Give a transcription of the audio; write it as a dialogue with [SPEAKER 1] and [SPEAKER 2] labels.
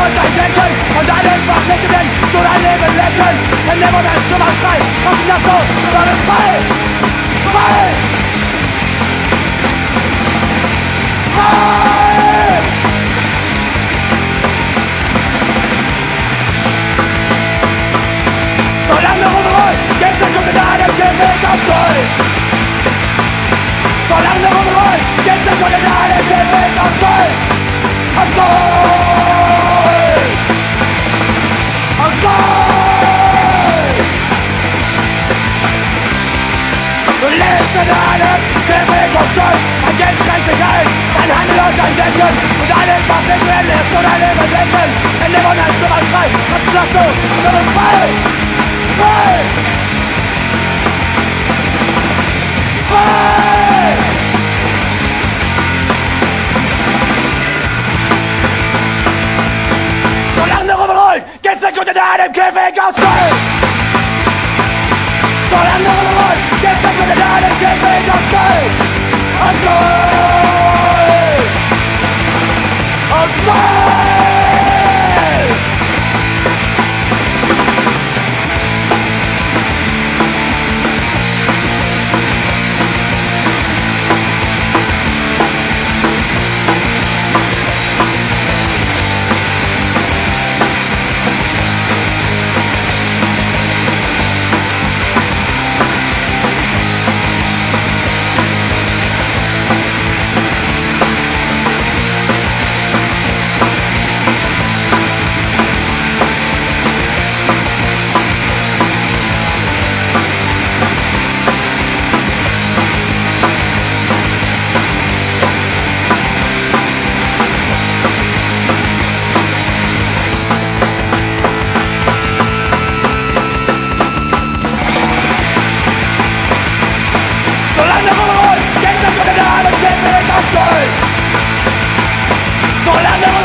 [SPEAKER 1] dein Denken von deinen Verpflichtungen zu dein Leben lenken. Denn immer mehr Stimme frei, komm das so, du sollst frei, frei, frei. Solange rumrollt, geht der Kunde deinem Gehweg auf Gold. Solange rumrollt, geht der Kunde deinem Gehweg auf Gold. Auf Gold! Auf Gold! Du lebst in einem Gehweg auf Gold. Ein Geld schränkt dich ein, dein Handel und dein Denken. Und alles, was nicht mehr lebst, du dein Leben lenken. In dem Moment du mal frei, was sagst du? Du bist frei! Frei! Frei! Solange rumrollt, geht's der Kunde in einem Käfig aus Gold! Solange rumrollt, geht's der Kunde in einem Käfig aus Gold! Aus Gold! Aus Gold! Solange rumrollt, geht der Kunde in einem Käfig aus Gold! Solange